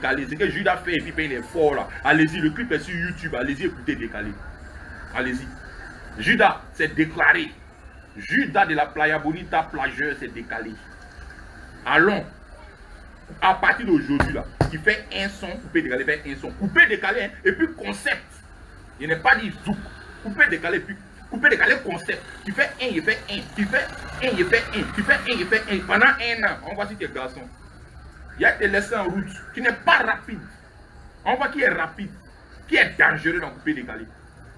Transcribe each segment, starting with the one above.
décalé. C'est que Judas fait et puis il est fort là. Allez-y, le clip est sur YouTube. Allez-y, écoutez décalé. Allez-y. Judas s'est déclaré. Judas de la Playa Bonita, plageur, s'est décalé. Allons. À partir d'aujourd'hui là, il fait un son, coupé décalé, fait un son, coupé décalé, hein, et puis concept. Il n'est pas dit zouk. Coupé décalé, puis coupé décalé, concept. Tu fais un, il fait un. Tu fais un, il fait un. Tu fais un, il fait un. Pendant un an, on voit si tu es garçon. Il y a te laissé en route. Tu n'es pas rapide. On voit qui est rapide, qui est dangereux dans coupé décalé.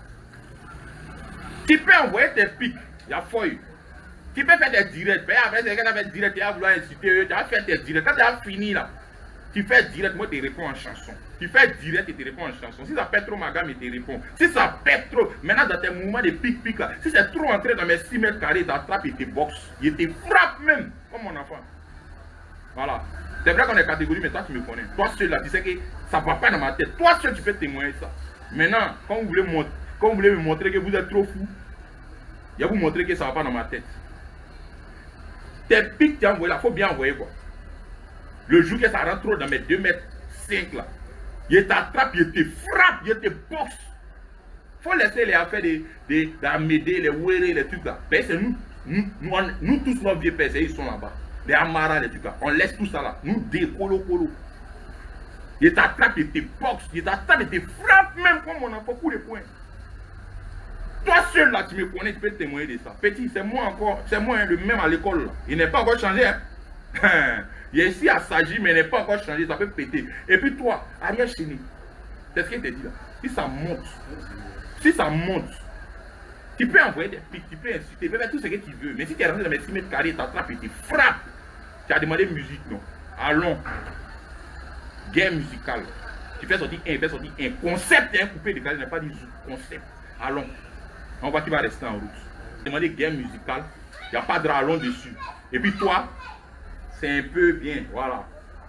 Tu peux envoyer tes pics, il y a feuille. Tu peux faire des directs. Après, c'est quand tu fais direct, tu vas vouloir insulter eux, tu vas faire tes directs. Quand tu as fini là, tu fais direct, moi tu réponds en chanson. Tu fais direct et tu réponds en chanson. Si ça pète trop ma gamme, tu réponds. Si ça pète trop, maintenant dans tes mouvements de pic là, si c'est trop entré dans mes 6 mètres carrés, tu attrapes et tu boxes. Et tu frappes même, comme mon enfant. Voilà. C'est vrai qu'on est catégorie, mais toi tu me connais. Toi seul là, tu sais que ça ne va pas dans ma tête. Toi seul tu peux témoigner ça. Maintenant, quand vous voulez me montrer que vous êtes trop fou, je vais vous montrer que ça ne va pas dans ma tête. Tes pics, tu as envoyé là, il faut bien envoyer quoi. Le jour que ça rentre trop dans mes 2 mètres 5 là, il t'attrape, il te frappe, il te boxe. Il faut laisser les affaires d'Amédée, les Wéré, les trucs là. C'est nous tous nos vieux pères, ils sont là-bas. Les Amara, les trucs là. On laisse tout ça là. Nous décolo. Il t'attrape, il te boxe, il t'attrape, il te frappe même comme mon enfant pour les points. Toi seul là, tu me connais, tu peux témoigner de ça. Petit, c'est moi encore, c'est moi hein, le même à l'école là. Il n'est pas encore changé. Hein? Il est ici à s'agir, mais il n'est pas encore changé, ça peut péter. Et puis toi, arrière chéni, c'est ce qu'il te dit là. Si ça monte, tu peux envoyer des pics, tu peux insulter, tu peux faire tout ce que tu veux. Mais si tu es rentré dans mes 6 mètres carrés, tu attrapes et tu frappes. Tu as demandé musique, non? Allons. Guerre musicale. Tu fais sortir un, il fait sortir un. Concept et un coupé décalé, il n'a pas dit concept. Allons. On voit qu'il va rester en route. Demandez guerre musicale, il n'y a pas de rallon dessus. Et puis toi, c'est un peu bien, voilà.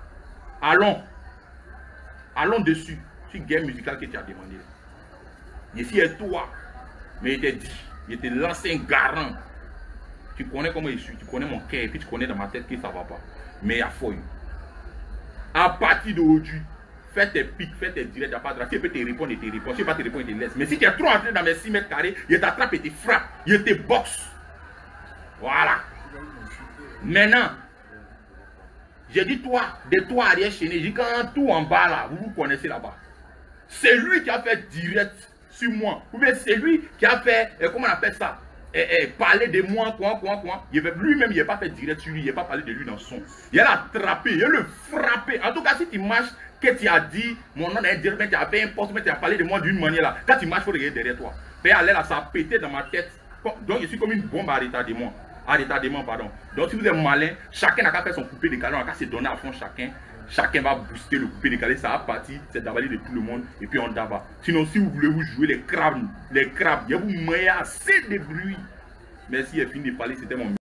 Allons dessus. C'est une guerre musicale que tu as demandé. Ici est toi. Mais il t'a dit, il t'a lancé un garant. Tu connais comment je suis, tu connais mon cœur, et puis tu connais dans ma tête que ça ne va pas. Mais il y a fouille. À partir d'aujourd'hui, fais tes pics, fais tes directs, il n'y a pas de race. Tu peux te répondre et te répondre. Si tu ne peux pas te répondre, il te laisse. Mais si tu es trop entré dans mes 6 mètres carrés, il t'attrape et te frappe. Il te boxe. Voilà. Maintenant, j'ai dit toi, de toi arrière chéné, j'ai dit quand tout en bas là, vous vous connaissez là-bas. C'est lui qui a fait direct sur moi. Ou bien c'est lui qui a fait, comment on appelle ça, parler de moi, quoi. Lui-même, il n'a pas fait direct sur lui, il n'a pas parlé de lui dans son. Il a attrapé, il a le frappé. En tout cas, si tu marches, que tu as dit, mon nom est direct, mais tu as fait un poste, mais tu as parlé de moi d'une manière là. Quand tu marches, il faut regarder derrière toi. Père là, ça a pété dans ma tête. Donc, je suis comme une bombe à retardement. Pardon. Donc, si vous êtes malin, chacun n'a qu'à faire son coupé décalé, on n'a qu'à se donner à fond chacun. Chacun va booster le coupé décalé, ça va partir, c'est d'avaler de tout le monde, et puis on d'aba. Sinon, si vous voulez vous jouer les crabes, il y a vous moyen assez de bruit. Merci, il est fini de parler, c'était mon